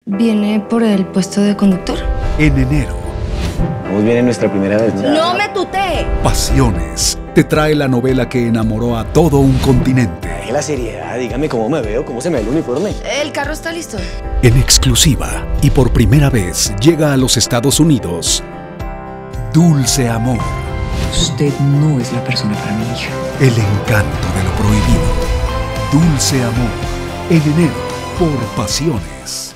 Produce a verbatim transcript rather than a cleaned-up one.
¿Viene por el puesto de conductor? En enero. Vamos bien en nuestra primera vez. ¡No me tutee! Pasiones te trae la novela que enamoró a todo un continente. Deje la seriedad, dígame cómo me veo, cómo se me ve el uniforme. El carro está listo. En exclusiva y por primera vez llega a los Estados Unidos Dulce Amor. Usted no es la persona para mi hija. El encanto de lo prohibido. Dulce Amor. En enero por Pasiones.